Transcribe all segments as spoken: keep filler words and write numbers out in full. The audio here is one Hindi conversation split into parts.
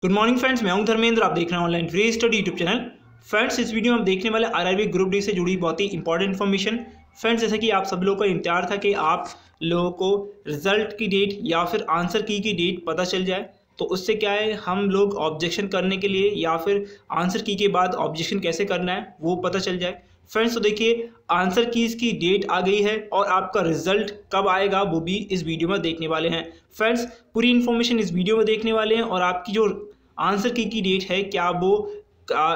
गुड मॉर्निंग फ्रेंड्स, मैं हूं धर्मेंद्र। आप देख रहे हैं online free study YouTube channel. Friends, इस वीडियो में हम देखने वाले आरआरबी ग्रुप डी से जुड़ी बहुत ही इंपॉर्टेंट इन्फॉर्मेशन। फ्रेंड्स, जैसे कि आप सब लोगों का इंतजार था कि आप लोगों को रिजल्ट की डेट या फिर आंसर की की डेट पता चल जाए, तो उससे क्या है, हम लोग ऑब्जेक्शन करने के लिए या फिर आंसर की के बाद ऑब्जेक्शन कैसे करना है वो पता चल जाए। फ्रेंड्स, तो देखिए आंसर कीज की डेट आ गई है और आपका रिजल्ट कब आएगा वो भी इस वीडियो में देखने वाले हैं। फ्रेंड्स, पूरी इन्फॉर्मेशन इस वीडियो में देखने वाले हैं और आपकी जो आंसर की की डेट है क्या वो आ,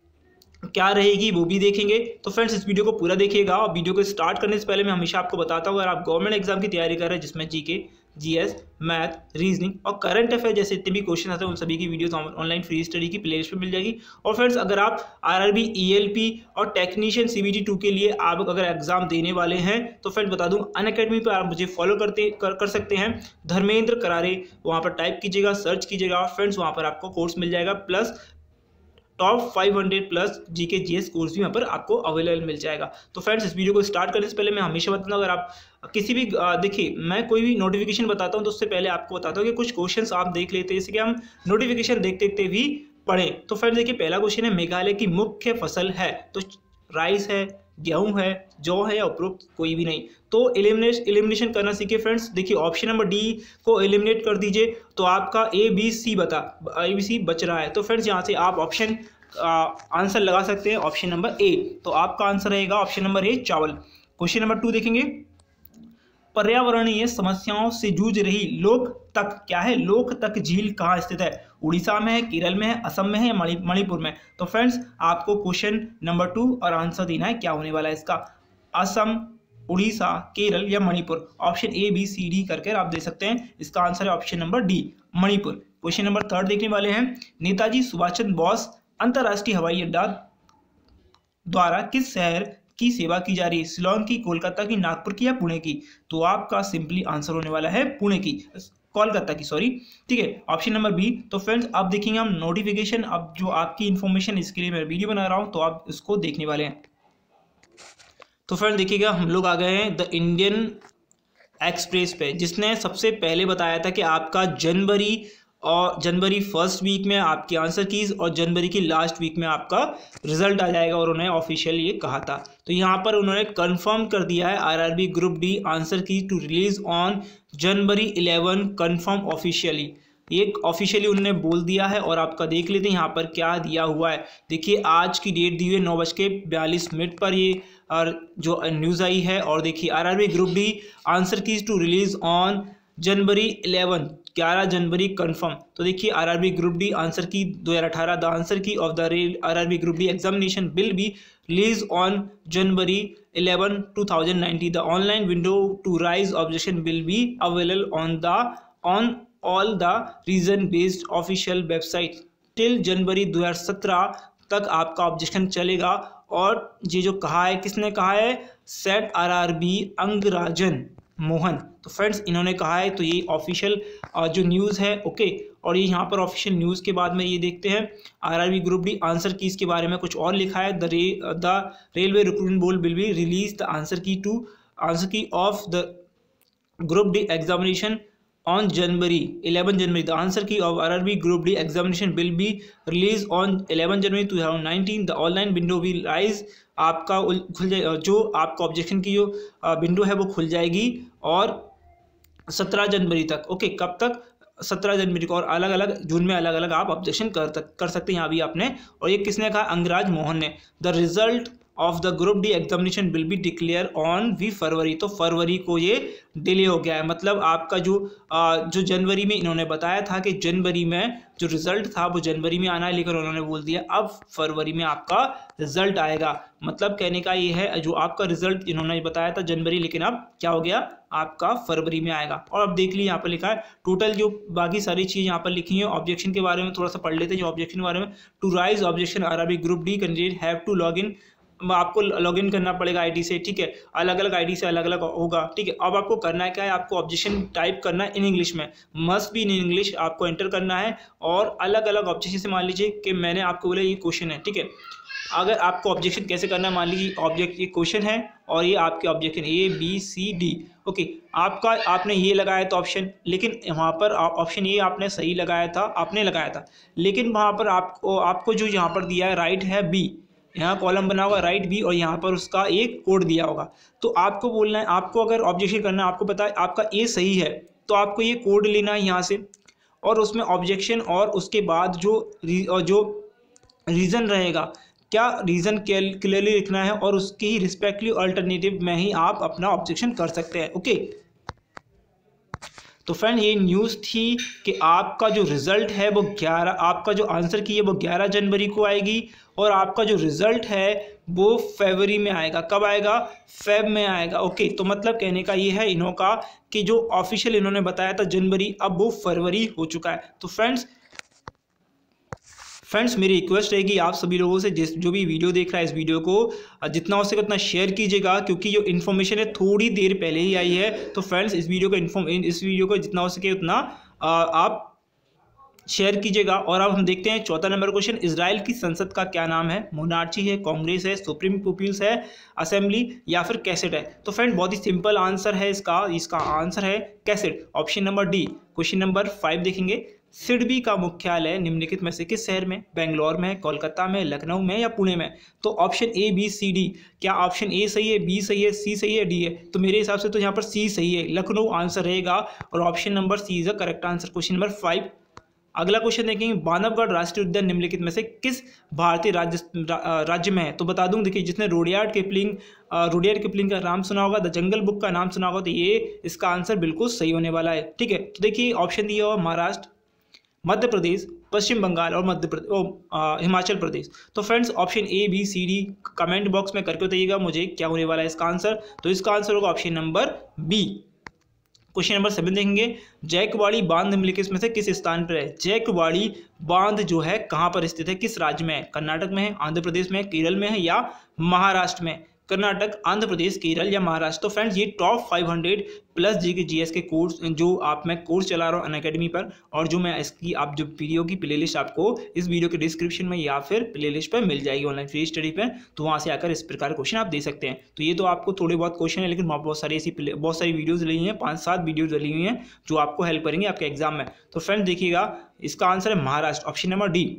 क्या रहेगी वो भी देखेंगे। तो फ्रेंड्स, इस वीडियो को पूरा देखिएगा। और वीडियो को स्टार्ट करने से पहले मैं हमेशा आपको बताता हूँ, अगर आप गवर्नमेंट एग्जाम की तैयारी कर रहे हैं जिसमें जीके, जीएस, मैथ, रीजनिंग और करंट अफेयर जैसे इतने भी क्वेश्चन आते हैं उन सभी की वीडियोस ऑनलाइन फ्री स्टडी की प्लेलिस्ट पे मिल जाएगी। और फ्रेंड्स, अगर आप आरआरबी, ईएलपी और टेक्नीशियन सीबीटी टू के लिए आप अगर एग्जाम देने वाले हैं तो फ्रेंड्स बता दूं, अनअकैडमी पर आप मुझे फॉलो करते कर, कर सकते हैं, धर्मेंद्र करारे। वहाँ पर टाइप कीजिएगा, सर्च कीजिएगा। फ्रेंड्स, वहाँ पर आपको कोर्स मिल जाएगा, प्लस टॉप पाँच सौ प्लस जीके जीएस कोर्स भी यहाँ पर आपको अवेलेबल मिल जाएगा। तो फ्रेंड्स, इस वीडियो को स्टार्ट करने से पहले मैं हमेशा बताता हूँ, अगर आप किसी भी देखिए मैं कोई भी नोटिफिकेशन बताता हूँ तो उससे पहले आपको बताता हूँ कि कुछ क्वेश्चंस आप देख लेते हैं, जैसे कि हम नोटिफिकेशन देखते देखते भी पढ़ें। तो फ्रेंड्स देखिए, पहला क्वेश्चन है, मेघालय की मुख्य फसल है, तो राइस है, गेहूं है, जौ है या उपरोक्त कोई भी नहीं। तो एलिमिनेट एलिमिनेशन करना सीखिए। फ्रेंड्स देखिए, ऑप्शन नंबर डी को एलिमिनेट कर दीजिए तो आपका ए बी सी बता ए बी सी बच रहा है। तो फ्रेंड्स, यहाँ से आप ऑप्शन आंसर लगा सकते हैं ऑप्शन नंबर ए। तो आपका आंसर रहेगा ऑप्शन नंबर ए, चावल। क्वेश्चन नंबर टू देखेंगे, पर्यावरणीय समस्याओं से जूझ रही लोकतक, क्या है, लोकतक झील कहाँ स्थित है? उड़ीसा में है, केरल में है, असम में है या मणिपुर में? तो फ्रेंड्स, आपको क्वेश्चन नंबर टू और आंसर देना है, क्या होने वाला है इसका, असम, उड़ीसा, केरल या Manipur. Option A B C D करके आप दे सकते हैं। इसका आंसर है option number D, Manipur. Question number third देखने वाले हैं, नेताजी सुभाष चंद्र बोस अंतरराष्ट्रीय हवाई अड्डा द्वारा किस शहर की सेवा की जा रही है? शिलोंग की, कोलकाता की, नागपुर की या पुणे की? तो आपका सिंपली आंसर होने वाला है पुणे की, कोलकाता की, सॉरी। ठीक है, ऑप्शन नंबर बी। तो फ्रेंड्स, अब देखेंगे हम नोटिफिकेशन, अब जो आपकी इन्फॉर्मेशन, इसके लिए मैं वीडियो बना रहा हूं तो आप इसको देखने वाले हैं। तो फ्रेंड्स देखिएगा, हम लोग आ गए हैं द इंडियन एक्सप्रेस पे, जिसने सबसे पहले बताया था कि आपका जनवरी और जनवरी फर्स्ट वीक में आपकी आंसर कीज और जनवरी की लास्ट वीक में आपका रिजल्ट आ जाएगा, और उन्होंने ऑफिशियल ये कहा था। तो यहाँ पर उन्होंने कंफर्म कर दिया है, RRB group D answer key to release on January eleven, confirm officially, ये ऑफिशियली उन्होंने बोल दिया है। और आपका देख लेते हैं यहाँ पर क्या दिया हुआ है। देखिए, आज की डेट दी हुई है नौ बज के बयालीस मिनट पर ये और जो न्यूज़ आई है। और देखिए, RRB group D answer keys to release on January eleven, ग्यारह जनवरी कंफर्म। तो देखिए, आरआरबी ग्रुप डी आंसर की दो हज़ार अठारह, the answer key of the RRB group D examination will be release on January eleven two thousand nineteen. The online window to raise objection will be available on the on all the region based official website till January दो हज़ार सत्रह तक आपका ऑब्जेक्शन चलेगा। और ये जो कहा है, किसने कहा है? Set RRB Angarajan Mohan. तो फ्रेंड्स, इन्होंने कहा है, तो ये ऑफिशियल जो न्यूज़ है, ओके। और ये यहाँ पर ऑफिशियल न्यूज़ के बाद में ये देखते हैं, आरआरबी ग्रुप डी आंसर की इसके बारे में कुछ और लिखा है, the re the railway recruitment board will be release the answer key to answer key of the group D examination on January eleven January. The answer key of R R B Group D examination will be released on eleven January two thousand nineteen. The online window will rise. आपका खुल जाए, जो आपका ऑब्जेक्शन की जो विंडो है वो खुल जाएगी और सत्रह जनवरी तक, ओके। कब तक? सत्रह जनवरी को। और अलग अलग जून में अलग अलग आप ऑब्जेक्शन कर कर सकते हैं, यहाँ भी आपने। और ये किसने कहा? अंगराज मोहन ने। The result of the group D examination will be declare on we February. तो फरवरी को ये डिले हो गया है, मतलब आपका जो आ, जो जनवरी में इन्होंने बताया था कि जनवरी में जो रिजल्ट था वो जनवरी में आना है, लेकिन उन्होंने बोल दिया अब फरवरी में आपका रिजल्ट आएगा। मतलब कहने का ये है, जो आपका रिजल्ट इन्होंने बताया था जनवरी, लेकिन अब क्या हो गया, आपका फरवरी में आएगा। और अब देख लीजिए, यहाँ पर लिखा है टोटल जो बाकी सारी चीज़ यहाँ पर लिखी है। ऑब्जेक्शन के बारे में थोड़ा सा पढ़ लेते हैं, जो ऑब्जेक्शन के बारे में, to raise objection RRB group D candidate have to log in आपको लॉगिन करना पड़ेगा आईडी से, ठीक है, अलग अलग आईडी से अलग अलग होगा, ठीक है। अब आपको करना है क्या है, आपको ऑब्जेक्शन टाइप करना है इन इंग्लिश में, मस्ट बी इन इंग्लिश आपको एंटर करना है, और अलग अलग ऑब्जेक्शन से मान लीजिए कि मैंने आपको बोला ये क्वेश्चन है, ठीक है। अगर आपको ऑब्जेक्शन कैसे करना है, मान लीजिए ऑब्जेक्ट ये क्वेश्चन है और ये आपके objection A B C D, okay, आपका आपने ये लगाया था ऑप्शन, लेकिन वहाँ पर ऑप्शन ये आपने सही लगाया था, आपने लगाया था, लेकिन वहाँ पर आपको आपको जो यहाँ पर दिया है राइट है बी, यहाँ कॉलम बना होगा राइट बी और यहाँ पर उसका एक कोड दिया होगा। तो आपको बोलना है, आपको अगर ऑब्जेक्शन करना है, आपको पता है आपका ए सही है तो आपको ये कोड लेना है यहाँ से, और उसमें ऑब्जेक्शन और उसके बाद जो जो रीज़न रहेगा, क्या रीज़न क्लियरली लिखना है और उसकी ही रिस्पेक्टिव अल्टरनेटिव में ही आप अपना ऑब्जेक्शन कर सकते हैं, ओके। तो फ्रेंड ये न्यूज़ थी कि आपका जो रिज़ल्ट है वो ग्यारह, आपका जो आंसर की है वो ग्यारह जनवरी को आएगी, और आपका जो रिज़ल्ट है वो फरवरी में आएगा। कब आएगा? फेब में आएगा, ओके। तो मतलब कहने का ये है इन्हों का कि जो ऑफिशियल इन्होंने बताया था जनवरी, अब वो फरवरी हो चुका है। तो फ्रेंड्स फ्रेंड्स मेरी रिक्वेस्ट रहेगी आप सभी लोगों से, जिस जो भी वीडियो देख रहा है इस वीडियो को जितना हो सके उतना शेयर कीजिएगा, क्योंकि जो इन्फॉर्मेशन है थोड़ी देर पहले ही आई है। तो फ्रेंड्स इस वीडियो को इन्फॉर्म इस वीडियो को जितना हो सके उतना आप शेयर कीजिएगा। और अब हम देखते हैं चौथा नंबर क्वेश्चन, इजराइल की संसद का क्या नाम है? मोनार्ची है, कांग्रेस है, सुप्रीम पीपल्स है, असेंबली या फिर कैसेट है? तो फ्रेंड बहुत ही सिंपल आंसर है इसका, इसका आंसर है cassette, option number D. Question number five देखेंगे, सिडबी का मुख्यालय निम्नलिखित में से किस शहर में? बेंगलोर में, कोलकाता में, लखनऊ में या पुणे में? तो option A B C D, क्या ऑप्शन ए सही है, बी सही है, सी सही है, डी है? तो मेरे हिसाब से तो यहाँ पर सी सही है, लखनऊ आंसर रहेगा और option number C is the correct answer. Question number five. अगला क्वेश्चन देखेंगे, बांधवगढ़ राष्ट्रीय उद्यान निम्नलिखित में से किस भारतीय राज्य रा, राज्य में है? तो बता दूं, देखिए जिसने रुडयार्ड किपलिंग रुडयार्ड किपलिंग का नाम सुना होगा, द जंगल बुक का नाम सुना होगा, तो ये इसका आंसर बिल्कुल सही होने वाला है, ठीक है। तो देखिए ऑप्शन दिया हुआ महाराष्ट्र, मध्य प्रदेश, पश्चिम बंगाल और मध्य प्रदेश हिमाचल प्रदेश। तो friends option A B C D comment box में करके बताइएगा मुझे क्या होने वाला है इसका आंसर। तो इसका आंसर होगा option number B. Question number seven देखेंगे, जैकवाड़ी बांध निम्नलिखित में से किस स्थान पर है? जैकवाड़ी बांध जो है कहाँ पर स्थित है, किस राज्य में है? कर्नाटक में है, आंध्र प्रदेश में, केरल में है या महाराष्ट्र में? कर्नाटक, आंध्र प्रदेश, केरल या महाराष्ट्र? तो फ्रेंड्स ये top five hundred plus G K G S के कोर्स जो आप मैं कोर्स चला रहा हूँ अनअकैडमी पर, और जो मैं इसकी आप जो वीडियो की प्लेलिस्ट आपको इस वीडियो के डिस्क्रिप्शन में या फिर प्लेलिस्ट पर मिल जाएगी ऑनलाइन फ्री स्टडी पे, तो वहाँ से आकर इस प्रकार क्वेश्चन आप दे सकते हैं। तो ये तो आपको थोड़े बहुत क्वेश्चन है, लेकिन वहाँ बहुत सारी ऐसी बहुत सारी वीडियोज़ डली हुई हैं, पाँच सात वीडियोज़ डली हुई हैं जो आपको हेल्प करेंगे आपके एग्जाम में। तो फ्रेंड्स देखिएगा इसका आंसर है महाराष्ट्र, ऑप्शन नंबर डी।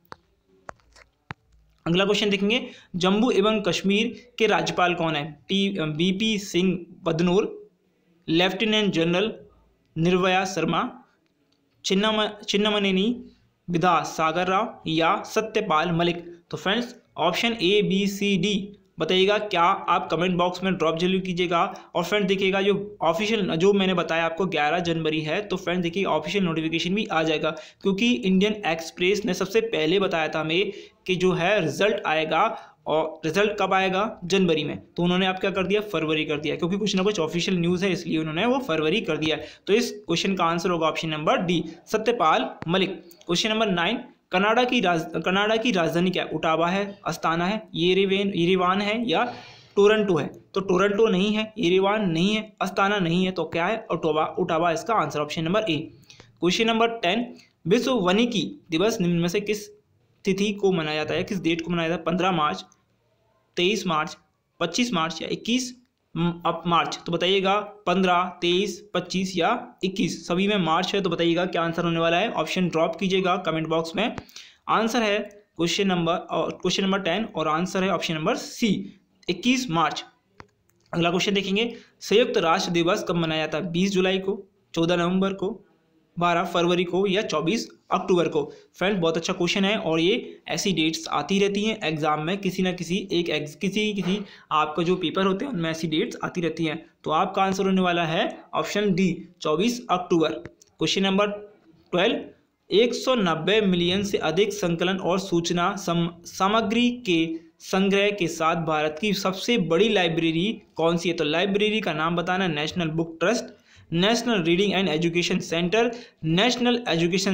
अगला क्वेश्चन देखेंगे, जम्मू एवं कश्मीर के राज्यपाल कौन है? T B P Singh Badnore, lieutenant general Nirbhaya Sharma, Chinnam Chinnamaneni Vidyasagar Rao या सत्यपाल मलिक? तो friends option A B C D बताइएगा, क्या आप कमेंट बॉक्स में ड्रॉप जरूर कीजिएगा। और फ्रेंड देखिएगा जो ऑफिशियल जो मैंने बताया आपको ग्यारह जनवरी है, तो फ्रेंड देखिए ऑफिशियल नोटिफिकेशन भी आ जाएगा, क्योंकि इंडियन एक्सप्रेस ने सबसे पहले बताया था हमें कि जो है रिजल्ट आएगा, और रिजल्ट कब आएगा? जनवरी में। तो उन्होंने आप क्या कर दिया? फरवरी कर दिया, क्योंकि कुछ ना कुछ ऑफिशियल न्यूज़ है इसलिए उन्होंने वो फरवरी कर दिया। तो इस क्वेश्चन का आंसर होगा option number D, Satyapal Malik. Question number nine, Canada की राज कनाडा की राजधानी क्या है? ओटावा है, अस्ताना है, येरेवेन येरेवान है या टोरंटो है? तो टोरंटो नहीं है, येरेवान नहीं है, अस्ताना नहीं है, तो क्या है? ओटावा ओटावा इसका answer, option number A. Question number ten, विश्व वानिकी दिवस निम्न में से किस तिथि को मनाया जाता है, किस डेट को मनाया जाता है? पंद्रह मार्च, तेईस मार्च, पच्चीस मार्च या इक्कीस अब मार्च? तो बताइएगा पंद्रह, तेईस, पच्चीस या इक्कीस, सभी में मार्च है, तो बताइएगा क्या आंसर होने वाला है। ऑप्शन ड्रॉप कीजिएगा कमेंट बॉक्स में। आंसर है question number question number ten और आंसर है ऑप्शन नंबर सी, इक्कीस मार्च। अगला क्वेश्चन देखेंगे, संयुक्त राष्ट्र दिवस कब मनाया जाता है? बीस जुलाई को, चौदह नवंबर को, बारह फरवरी को या चौबीस अक्टूबर को? फ्रेंड्स बहुत अच्छा क्वेश्चन है, और ये ऐसी डेट्स आती रहती हैं एग्जाम में, किसी ना किसी एक एग्ज किसी किसी आपका जो पेपर होते हैं उनमें ऐसी डेट्स आती रहती हैं। तो आपका आंसर होने वाला है ऑप्शन डी, चौबीस अक्टूबर। क्वेश्चन नंबर ट्वेल्व, एक सौ नब्बे मिलियन से अधिक संकलन और सूचना सम, सामग्री के संग्रह के साथ भारत की सबसे बड़ी लाइब्रेरी कौन सी है? तो लाइब्रेरी का नाम बताना, national book trust, national reading and education centre, national education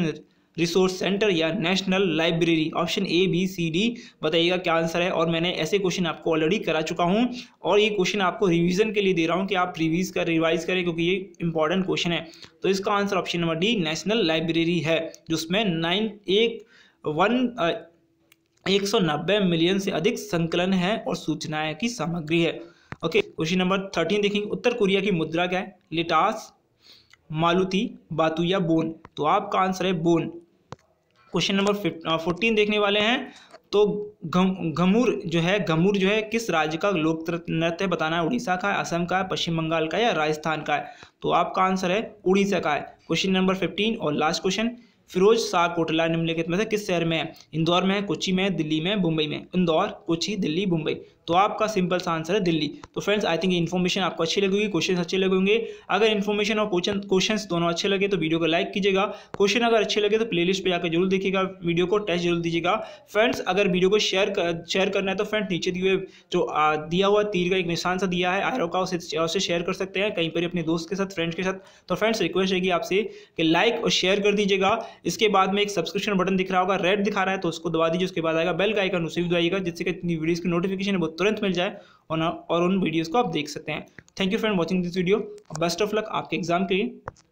resource centre या national library? Option A B C D बताइएगा क्या आंसर है। और मैंने ऐसे क्वेश्चन आपको ऑलरेडी करा चुका हूं और ये क्वेश्चन आपको रिवीजन के लिए दे रहा हूं कि आप रिवीज कर रिवाइज करें, क्योंकि ये इंपॉर्टेंट क्वेश्चन है। तो इसका answer option number D national library है, जिसमें नाइन एक वन एक सौ नब्बे मिलियन से अधिक संकलन है और सूचनाएं की सामग्री है। ओके, क्वेश्चन नंबर थर्टीन देखेंगे। उत्तर कोरिया की मुद्रा क्या है? लिटास, मालुती, बातु या बोन? तो आपका आंसर है बोन। क्वेश्चन नंबर फोर्टीन देखने वाले हैं। तो घम घमूर जो है घमूर जो है किस राज्य का लोक नृत्य बताना है? उड़ीसा का है, असम का है, पश्चिम बंगाल का या राजस्थान का है? तो आपका आंसर है उड़ीसा का है। क्वेश्चन नंबर फिफ्टीन और लास्ट क्वेश्चन। फिरोज शाह कोटला निम्नलिखित में से किस शहर में है? इंदौर में है, कोच्चि में है, दिल्ली में, मुंबई में? इंदौर, कोच्चि, दिल्ली, मुंबई? तो आपका सिंपल सा आंसर है दिल्ली। तो फ्रेंड्स आई थिंक इन्फॉर्मेशन आपको अच्छी लगेगी, क्वेश्चन अच्छे लगेंगे। अगर इन्फॉर्मेशन और क्वेश्चन क्वेश्चंस दोनों अच्छे लगे तो वीडियो को लाइक कीजिएगा। क्वेश्चन अगर अच्छे लगे तो प्लेलिस्ट पे जाकर जरूर देखिएगा, वीडियो को टेस्ट जरूर दीजिएगा। फ्रेंड्स अगर वीडियो को शेयर कर, शेयर करना है तो फ्रेंड्स नीचे दिए हुए जो आ, दिया हुआ तीर का एक निशान सा दिया है आयरो का, उसे उसे शेयर कर सकते हैं कहीं पर अपने दोस्त के साथ, फ्रेंड्स के साथ। तो फ्रेंड्स रिक्वेस्ट रहेगी आपसे कि लाइक और शेयर कर दीजिएगा। इसके बाद में एक सब्सक्रिप्शन बटन दिख रहा होगा, रेड दिखा रहा है, तो उसको दबा दीजिए। उसके बाद आएगा बेल का आइकन, उसे भी दबाइएगा, जिससे कि इतनी वीडियोस की नोटिफिकेशन है वो तुरंत मिल जाए और उन वीडियोस को आप देख सकते हैं। Thank you friend watching this video. Best of luck आपके एग्जाम के लिए।